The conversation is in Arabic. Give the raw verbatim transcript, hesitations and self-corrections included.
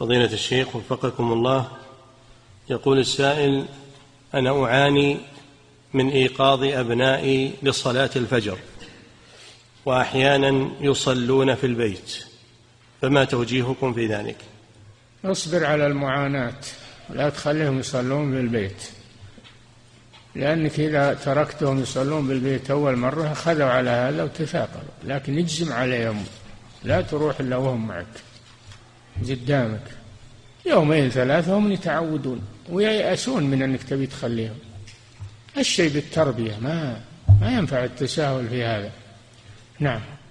فضيلة الشيخ وفقكم الله، يقول السائل: أنا أعاني من إيقاظ أبنائي لصلاة الفجر وأحيانا يصلون في البيت، فما توجيهكم في ذلك؟ اصبر على المعاناة، لا تخليهم يصلون بالبيت، لأنك إذا تركتهم يصلون بالبيت أول مرة خذوا على هذا وتثاقلوا، لكن اجزم عليهم لا تروح إلا وهم معك قدامك، يومين ثلاثة هم يتعودون وييأسون من أنك تبي تخليهم. الشيء بالتربية، ما ما ينفع التساهل في هذا. نعم.